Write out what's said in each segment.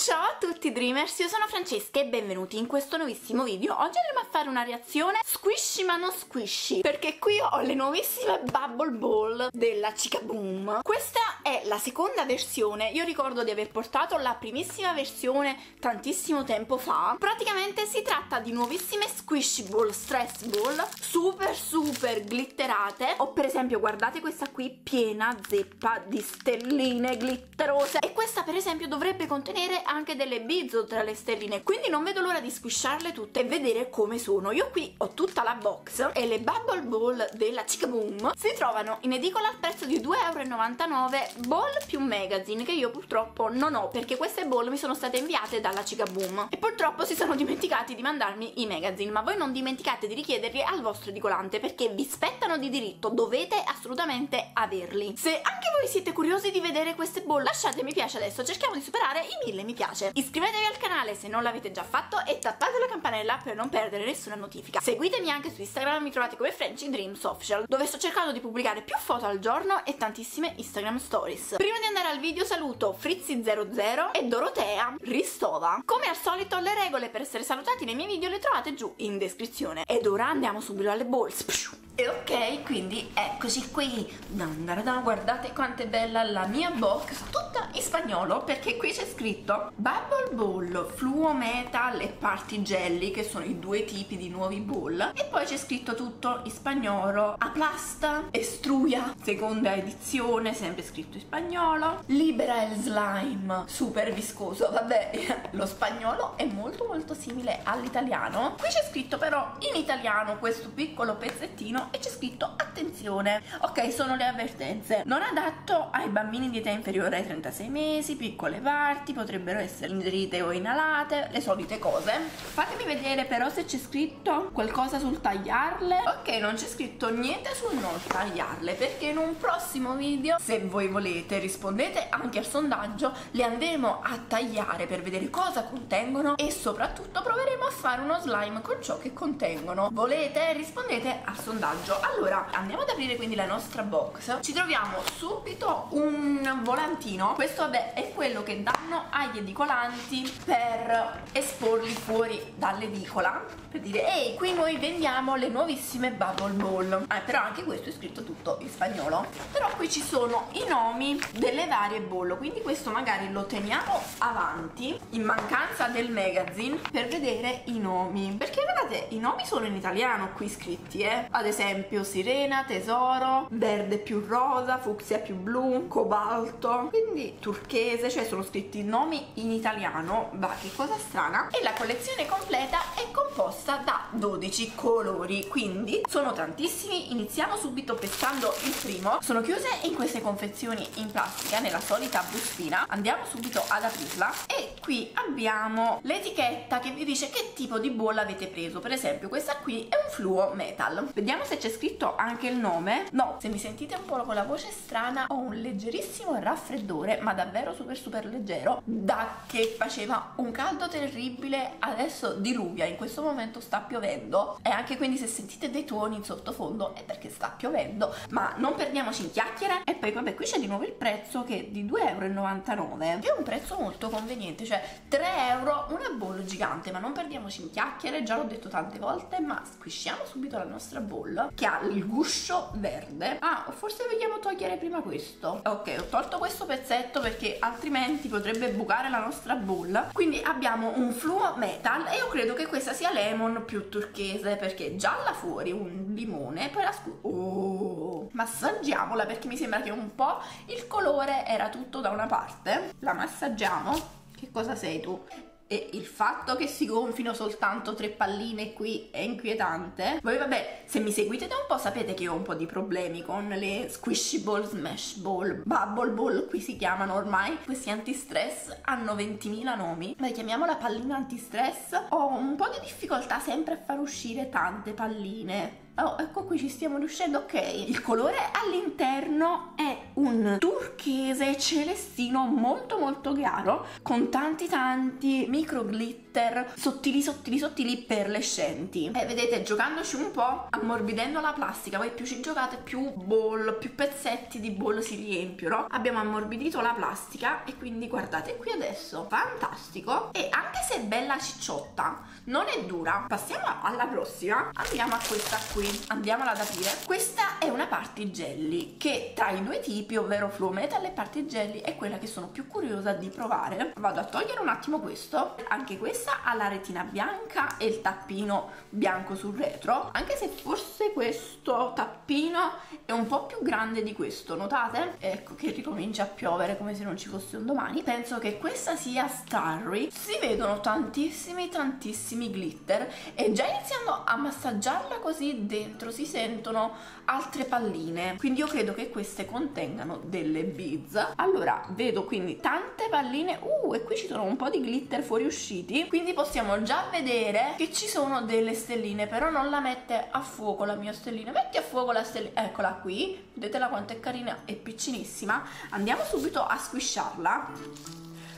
Ciao a tutti Dreamers, io sono Francesca e benvenuti in questo nuovissimo video. Oggi andremo a fare una reazione squishy ma non squishy, perché qui ho le nuovissime Bubble Ball della Cicaboom. Questa è la seconda versione. Io ricordo di aver portato la primissima versione tantissimo tempo fa. Praticamente si tratta di nuovissime squishy ball, stress ball, super glitterate. O per esempio guardate questa qui piena zeppa di stelline glitterose, e questa per esempio dovrebbe contenere anche delle bizzo tra le stelline, quindi non vedo l'ora di squisciarle tutte e vedere come sono. Io qui ho tutta la box e le Bubble Ball della Cicaboom si trovano in edicola al prezzo di 2,99 €, ball più magazine, che io purtroppo non ho perché queste ball mi sono state inviate dalla Cicaboom e purtroppo si sono dimenticati di mandarmi i magazine. Ma voi non dimenticate di richiederli al vostro edicolante perché vi spettano di diritto, dovete assolutamente averli. Se anche voi siete curiosi di vedere queste ball, lasciate mi piace adesso, cerchiamo di superare i 1000 mi piace. Iscrivetevi al canale se non l'avete già fatto e tappate la campanella per non perdere nessuna notifica. Seguitemi anche su Instagram, mi trovate come Frenchy Dreams Official, dove sto cercando di pubblicare più foto al giorno e tantissime Instagram stories. Prima di andare al video saluto Frizzy00 e Dorotea Ristova. Come al solito le regole per essere salutati nei miei video le trovate giù in descrizione. Ed ora andiamo subito alle balls. E ok, quindi eccoci qui. Guardate quanto è bella la mia box, tutta in spagnolo perché qui c'è scritto Bubble Ball, Fluo Metal e Party Jelly, che sono i due tipi di nuovi ball, e poi c'è scritto tutto in spagnolo. Aplasta, Estruia, seconda edizione, sempre scritto in spagnolo. Libera il slime, super viscoso. Vabbè, lo spagnolo è molto simile all'italiano. Qui c'è scritto però in italiano questo piccolo pezzettino e c'è scritto attenzione. Ok, sono le avvertenze: non adatto ai bambini di età inferiore ai 36 mesi, piccole parti, potrebbero essere ingerite o inalate, le solite cose. Fatemi vedere però se c'è scritto qualcosa sul tagliarle. Ok, non c'è scritto niente sul non tagliarle, perché in un prossimo video, se voi volete, rispondete anche al sondaggio, le andremo a tagliare per vedere cosa contengono e soprattutto proveremo a fare uno slime con ciò che contengono. Volete? Rispondete al sondaggio. Allora andiamo ad aprire quindi la nostra box. Ci troviamo subito un volantino. Questo vabbè è quello che danno agli edicolanti per esporli fuori dall'edicola, per dire ehi, qui noi vendiamo le nuovissime Bubble Ball. Però anche questo è scritto tutto in spagnolo. Però qui ci sono i nomi delle varie ball, quindi questo magari lo teniamo avanti in mancanza del magazine per vedere i nomi, perché guardate i nomi sono in italiano qui scritti, ad esempio sirena, tesoro, verde più rosa, fucsia più blu, cobalto, quindi turchese, cioè sono scritti nomi in italiano. Bah, che cosa strana. E la collezione completa è composta da 12 colori, quindi sono tantissimi. Iniziamo subito pestando il primo. Sono chiuse in queste confezioni in plastica nella solita bustina. Andiamo subito ad aprirla e qui abbiamo l'etichetta che vi dice che tipo di bolla avete preso. Per esempio questa qui è un fluo metal. Vediamo se c'è scritto anche il nome. No, se mi sentite un po' con la voce strana, ho un leggerissimo raffreddore, ma davvero super leggero, da che faceva un caldo terribile. Adesso diluvia, in questo momento sta piovendo, e anche quindi se sentite dei tuoni in sottofondo è perché sta piovendo. Ma non perdiamoci in chiacchiere. E poi vabbè, qui c'è di nuovo il prezzo che è di 2,99 €, che è un prezzo molto conveniente, cioè 3 € una bolla gigante. Ma non perdiamoci in chiacchiere, già l'ho detto tante volte, ma squisciamo subito la nostra bolla che ha il guscio verde. Ah, o forse vogliamo togliere prima questo. Ok, ho tolto questo pezzetto perché altrimenti potrebbe bucare la nostra bolla. Quindi abbiamo un fluo metal e io credo che questa sia lemon più turchese, perché è gialla fuori, un limone, poi la massaggiamola perché mi sembra che un po' il colore era tutto da una parte. La massaggiamo. Che cosa sei tu? E il fatto che si gonfino soltanto 3 palline qui è inquietante. Voi vabbè, se mi seguite da un po' sapete che ho un po' di problemi con le squishy ball, smash ball, bubble ball, qui si chiamano ormai. Questi antistress hanno 20.000 nomi. Beh, chiamiamola pallina antistress. Ho un po' di difficoltà sempre a far uscire tante palline. Oh, ecco qui ci stiamo riuscendo, ok. Il colore all'interno è un turchese celestino molto molto chiaro, con tanti micro glitter sottili perlescenti. E vedete, giocandoci un po', ammorbidendo la plastica, poi più ci giocate più ball, più pezzetti di ball si riempiono. Abbiamo ammorbidito la plastica e quindi guardate qui adesso, fantastico. E anche se è bella cicciotta, non è dura. Passiamo alla prossima, andiamo a questa qui, andiamola ad aprire. Questa è una party jelly che tra i due tipi, ovvero Fluo Metal e party jelly, è quella che sono più curiosa di provare. Vado a togliere un attimo questo. Anche questa ha la retina bianca e il tappino bianco sul retro, anche se forse questo tappino è un po' più grande di questo, notate? Ecco che ricomincia a piovere come se non ci fosse un domani. Penso che questa sia Starry. Si vedono tantissimi glitter e già iniziando a massaggiarla così dentro si sentono altre palline, quindi io credo che queste contengano delle beads. Allora vedo quindi tante palline, e qui ci sono un po' di glitter fuoriusciti, quindi possiamo già vedere che ci sono delle stelline. Però non la mette a fuoco la mia stellina. Metti a fuoco la stellina, eccola qui, vedetela quanto è carina e piccinissima. Andiamo subito a squisciarla.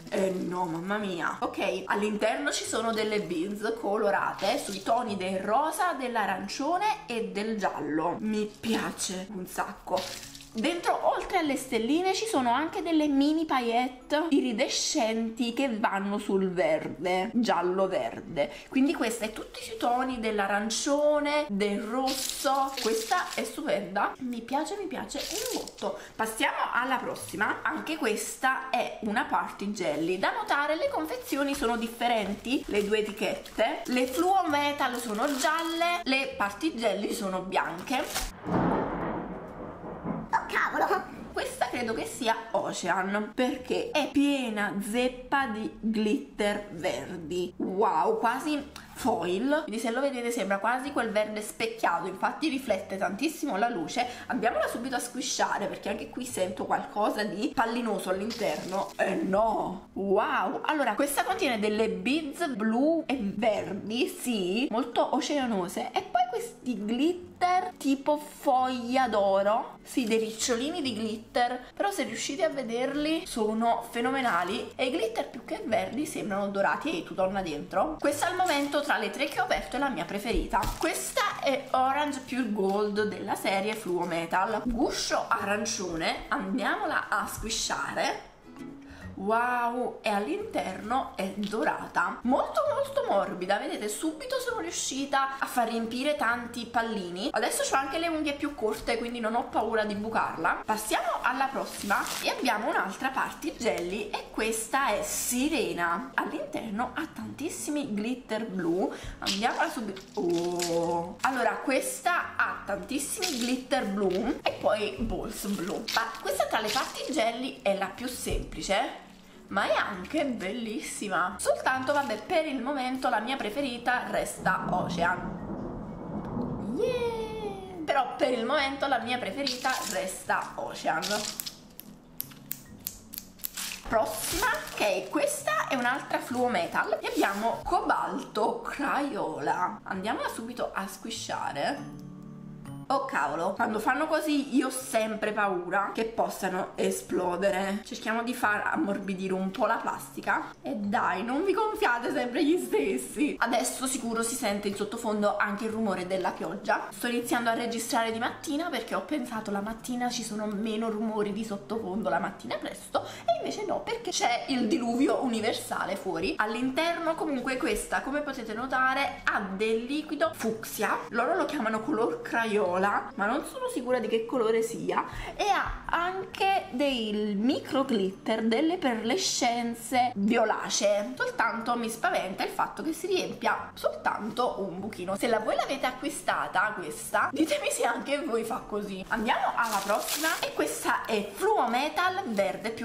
No, mamma mia. Ok, all'interno ci sono delle beads colorate sui toni del rosa, dell'arancione e del giallo. Mi piace un sacco. Dentro, oltre alle stelline, ci sono anche delle mini paillette iridescenti che vanno sul verde, giallo-verde. Quindi questa è tutti sui toni dell'arancione, del rosso. Questa è stupenda, mi piace un botto. Passiamo alla prossima. Anche questa è una party jelly. Da notare, le confezioni sono differenti, le due etichette. Le Fluo Metal sono gialle, le party jelly sono bianche. Cavolo! Questa credo che sia Ocean, perché è piena zeppa di glitter verdi. Wow, quasi foil. Quindi se lo vedete sembra quasi quel verde specchiato, infatti riflette tantissimo la luce. Andiamola subito a squisciare perché anche qui sento qualcosa di pallinoso all'interno. No! Wow! Allora, questa contiene delle beads blu e verdi, sì, molto oceanose, e poi questi glitter tipo foglia d'oro, sì, dei ricciolini di glitter, però se riuscite a vederli sono fenomenali e i glitter più che verdi sembrano dorati. E tu torna dentro. Questa al momento tra le tre che ho aperto è la mia preferita. Questa è Orange Pure Gold della serie Fluo Metal, guscio arancione. Andiamola a squisciare. Wow, e all'interno è dorata, molto morbida. Vedete, subito sono riuscita a far riempire tanti pallini. Adesso ho anche le unghie più corte, quindi non ho paura di bucarla. Passiamo alla prossima e abbiamo un'altra party jelly e questa è Sirena. All'interno ha tantissimi glitter blu. Andiamola subito. Allora, questa ha tantissimi glitter blu e poi balls blu. Ma questa tra le party jelly è la più semplice, ma è anche bellissima. Soltanto, vabbè, per il momento la mia preferita resta Ocean. Yeah! Però per il momento la mia preferita resta Ocean. Prossima, ok, questa è un'altra Fluo Metal e abbiamo Cobalto Crayola. Andiamola subito a squisciare. Oh cavolo, quando fanno così io ho sempre paura che possano esplodere. Cerchiamo di far ammorbidire un po' la plastica. E dai, non vi gonfiate sempre gli stessi. Adesso sicuro si sente in sottofondo anche il rumore della pioggia. Sto iniziando a registrare di mattina perché ho pensato la mattina ci sono meno rumori di sottofondo la mattina presto, e invece no, perché c'è il diluvio universale fuori. All'interno comunque questa, come potete notare, ha del liquido fucsia. Loro lo chiamano color crayola, ma non sono sicura di che colore sia, e ha anche dei micro glitter, delle perlescenze violacee. Soltanto mi spaventa il fatto che si riempia soltanto un buchino. Se voi l'avete acquistata questa, ditemi se anche voi fa così. Andiamo alla prossima e questa è Fluo Metal verde più rosa.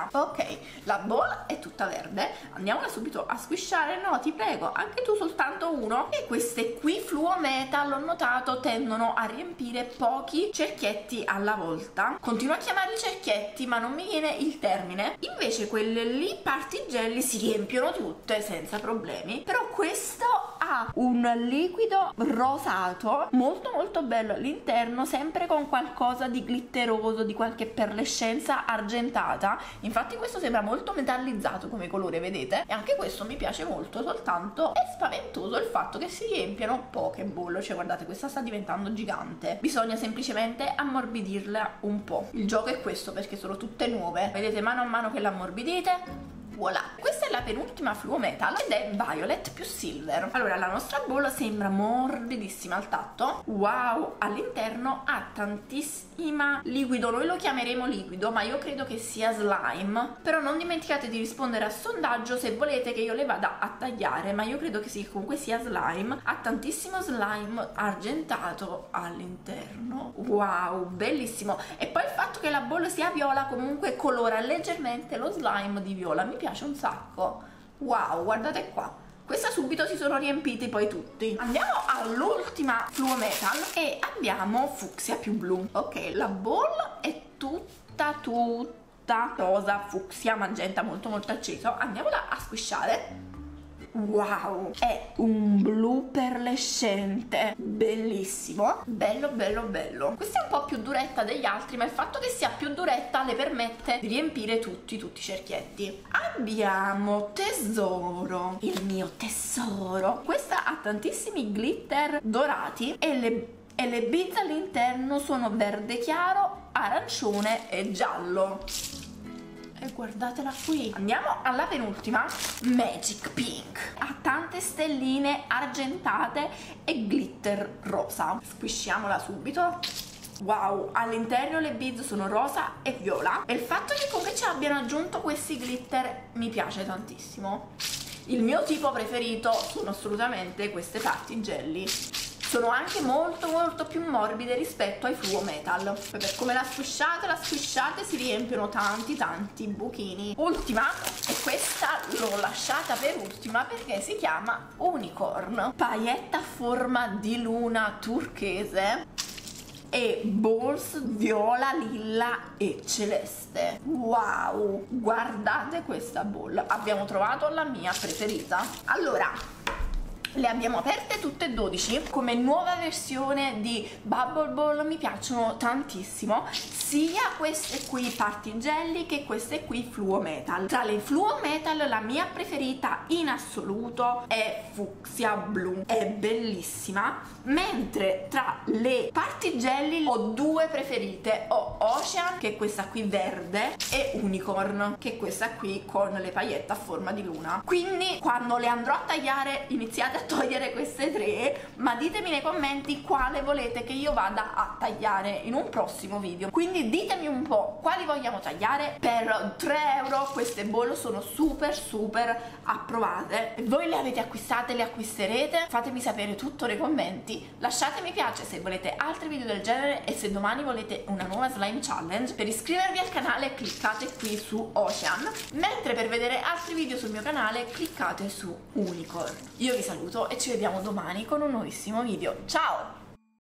rosa. Ok, la bowl è tutta verde, andiamola subito a squishare. No, ti prego, anche tu soltanto uno. E queste qui Fluo Metal, ho notato, tendono a riempire pochi cerchietti alla volta. Continuo a chiamarli cerchietti ma non mi viene il termine. Invece quelle lì Party Jelly si riempiono tutte senza problemi. Però questo ha un liquido rosato molto molto bello all'interno, sempre con qualcosa di glitteroso, di qualche perlescenza argentata. Infatti questo sembra molto metallizzato come colore, vedete? E anche questo mi piace molto, soltanto è spaventoso il fatto che si riempiano poche bolle. Cioè guardate, questa sta diventando gigante, bisogna semplicemente ammorbidirla un po'. Il gioco è questo, perché sono tutte nuove, vedete, mano a mano che l'ammorbidite, voilà. Questa è la penultima Fluo Metal ed è Violet più Silver. Allora, la nostra bolla sembra morbidissima al tatto. Wow, all'interno ha tantissima liquido, noi lo chiameremo liquido ma io credo che sia slime. Però non dimenticate di rispondere al sondaggio se volete che io le vada a tagliare, ma io credo che sì, comunque sia slime. Ha tantissimo slime argentato all'interno. Wow, bellissimo. E poi il fatto che la bolla sia viola comunque colora leggermente lo slime di viola, mi piace un sacco. Wow, guardate qua, questa subito si sono riempiti poi tutti. Andiamo all'ultima Fluo Metal e abbiamo fucsia più blu. Ok, la bowl è tutta rosa, fucsia, magenta, molto molto acceso. Andiamola a squishare. Wow, è un blu perlescente, bellissimo, bello bello bello. Questa è un po' più duretta degli altri, ma il fatto che sia più duretta le permette di riempire tutti i cerchietti. Abbiamo Tesoro, il mio tesoro. Questa ha tantissimi glitter dorati e le beads all'interno sono verde chiaro, arancione e giallo. E guardatela qui. Andiamo alla penultima, Magic Pink. Ha tante stelline argentate e glitter rosa. Squishiamola subito. Wow, all'interno le beads sono rosa e viola. E il fatto che comunque ci abbiano aggiunto questi glitter mi piace tantissimo. Il mio tipo preferito sono assolutamente queste Party Jelly. Sono anche molto molto più morbide rispetto ai Fluo Metal. Per come la squishate si riempiono tanti buchini. Ultima, e questa l'ho lasciata per ultima perché si chiama Unicorn. Paillette a forma di luna turchese e balls viola, lilla e celeste. Wow, guardate questa ball, abbiamo trovato la mia preferita. Allora, le abbiamo aperte tutte e 12 come nuova versione di Bubble Ball, mi piacciono tantissimo, sia queste qui Party Jelly che queste qui Fluo Metal. Tra le Fluo Metal la mia preferita in assoluto è fucsia blu, è bellissima, mentre tra le Party Jelly ho due preferite, ho Ocean che è questa qui verde e Unicorn che è questa qui con le paillette a forma di luna. Quindi quando le andrò a tagliare iniziate a togliere queste tre, ma ditemi nei commenti quale volete che io vada a tagliare in un prossimo video. Quindi ditemi un po' quali vogliamo tagliare. Per 3 euro queste bowl sono super approvate. Voi le avete acquistate, le acquisterete? Fatemi sapere tutto nei commenti. Lasciate mi piace se volete altri video del genere e se domani volete una nuova slime challenge. Per iscrivervi al canale cliccate qui su Ocean, mentre per vedere altri video sul mio canale cliccate su Unicorn. Io vi saluto e ci vediamo domani con un nuovissimo video. Ciao!